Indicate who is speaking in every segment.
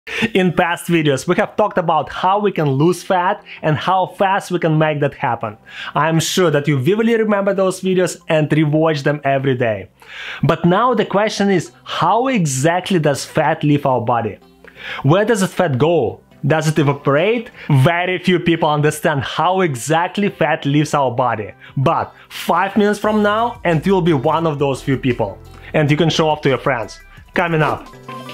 Speaker 1: In past videos, we have talked about how we can lose fat and how fast we can make that happen. I'm sure that you vividly remember those videos and rewatch them every day. But now the question is, how exactly does fat leave our body? Where does the fat go? Does it evaporate? Very few people understand how exactly fat leaves our body. But 5 minutes from now, and you'll be one of those few people. And you can show off to your friends. Coming up.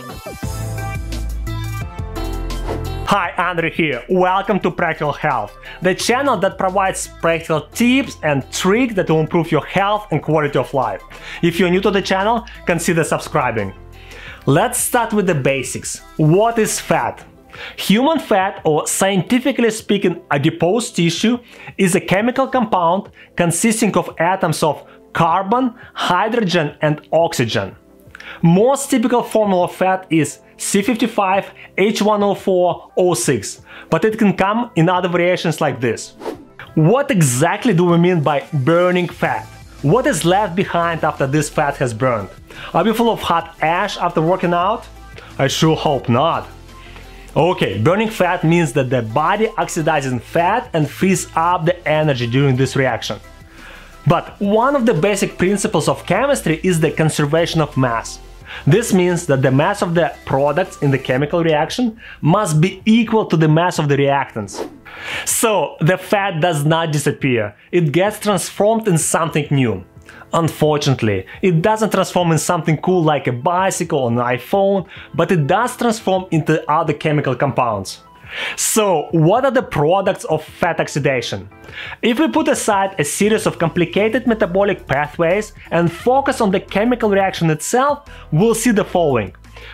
Speaker 1: Hi, Andrey here. Welcome to Practical Health, the channel that provides practical tips and tricks that will improve your health and quality of life. If you're new to the channel, consider subscribing. Let's start with the basics. What is fat? Human fat, or scientifically speaking adipose tissue, is a chemical compound consisting of atoms of carbon, hydrogen and oxygen. Most typical formula of fat is C55H1O4O6, but it can come in other variations like this. What exactly do we mean by burning fat? What is left behind after this fat has burned? Are we full of hot ash after working out? I sure hope not. Okay, burning fat means that the body oxidizes fat and frees up the energy during this reaction. But one of the basic principles of chemistry is the conservation of mass. This means that the mass of the products in the chemical reaction must be equal to the mass of the reactants. So the fat does not disappear, it gets transformed in something new. Unfortunately, it doesn't transform in something cool like a bicycle or an iPhone, but it does transform into other chemical compounds. So, what are the products of fat oxidation? If we put aside a series of complicated metabolic pathways and focus on the chemical reaction itself, we'll see the following.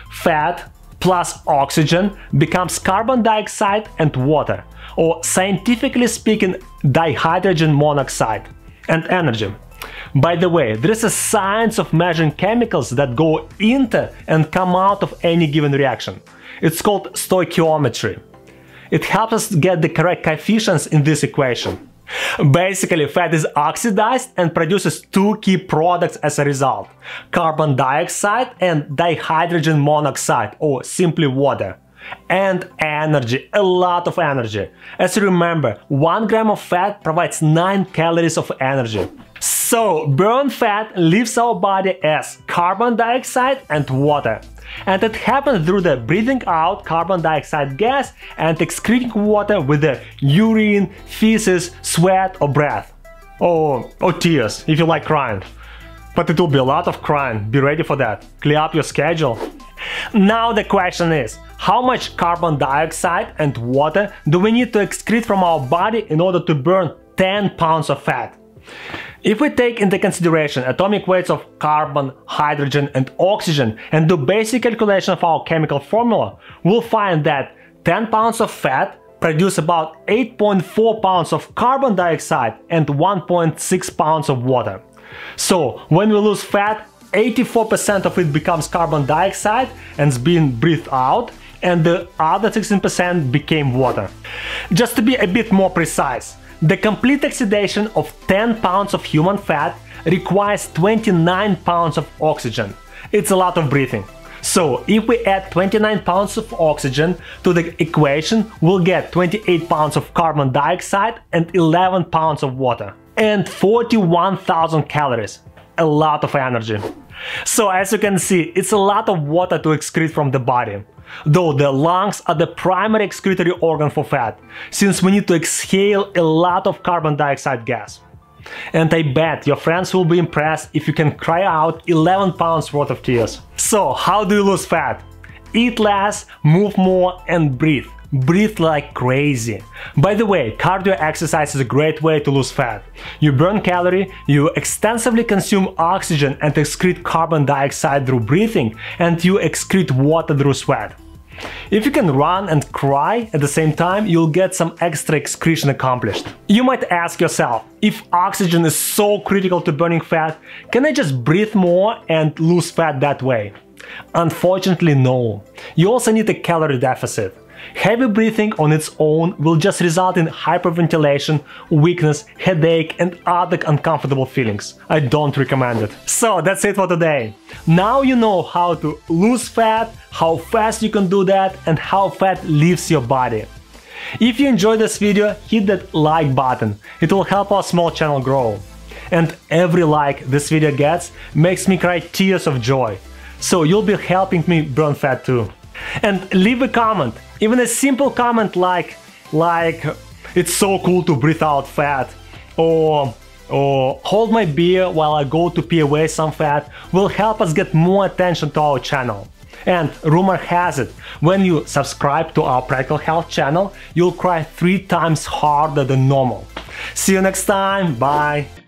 Speaker 1: Fat plus oxygen becomes carbon dioxide and water, or scientifically speaking, dihydrogen monoxide, and energy. By the way, there is a science of measuring chemicals that go into and come out of any given reaction. It's called stoichiometry. It helps us get the correct coefficients in this equation. Basically, fat is oxidized and produces two key products as a result: carbon dioxide and dihydrogen monoxide, or simply water. And energy, a lot of energy. As you remember, 1 gram of fat provides 9 calories of energy. So, burned fat leaves our body as carbon dioxide and water. And it happens through the breathing out carbon dioxide gas and excreting water with the urine, feces, sweat or breath. Or tears, if you like crying. But it will be a lot of crying, be ready for that. Clear up your schedule. Now the question is, how much carbon dioxide and water do we need to excrete from our body in order to burn 10 pounds of fat? If we take into consideration atomic weights of carbon, hydrogen and oxygen and do basic calculation of our chemical formula, we'll find that 10 pounds of fat produce about 8.4 pounds of carbon dioxide and 1.6 pounds of water. So when we lose fat, 84% of it becomes carbon dioxide and is being breathed out, and the other 16% became water. Just to be a bit more precise, the complete oxidation of 10 pounds of human fat requires 29 pounds of oxygen. It's a lot of breathing. So if we add 29 pounds of oxygen to the equation, we'll get 28 pounds of carbon dioxide and 11 pounds of water. And 41,000 calories. A lot of energy. So as you can see, it's a lot of water to excrete from the body. Though the lungs are the primary excretory organ for fat, since we need to exhale a lot of carbon dioxide gas. And I bet your friends will be impressed if you can cry out 11 pounds worth of tears. So how do you lose fat? Eat less, move more and breathe. Breathe like crazy. By the way, cardio exercise is a great way to lose fat. You burn calorie, you extensively consume oxygen and excrete carbon dioxide through breathing, and you excrete water through sweat. If you can run and cry at the same time, you'll get some extra excretion accomplished. You might ask yourself, if oxygen is so critical to burning fat, can I just breathe more and lose fat that way? Unfortunately, no. You also need a calorie deficit. Heavy breathing on its own will just result in hyperventilation, weakness, headache, and other uncomfortable feelings. I don't recommend it. So that's it for today. Now you know how to lose fat, how fast you can do that, and how fat leaves your body. If you enjoyed this video, hit that like button. It will help our small channel grow. And every like this video gets makes me cry tears of joy. So you'll be helping me burn fat too. And leave a comment, even a simple comment like it's so cool to breathe out fat, or hold my beer while I go to pee away some fat, will help us get more attention to our channel. And rumor has it, when you subscribe to our Practical Health channel, you'll cry 3 times harder than normal. See you next time, bye!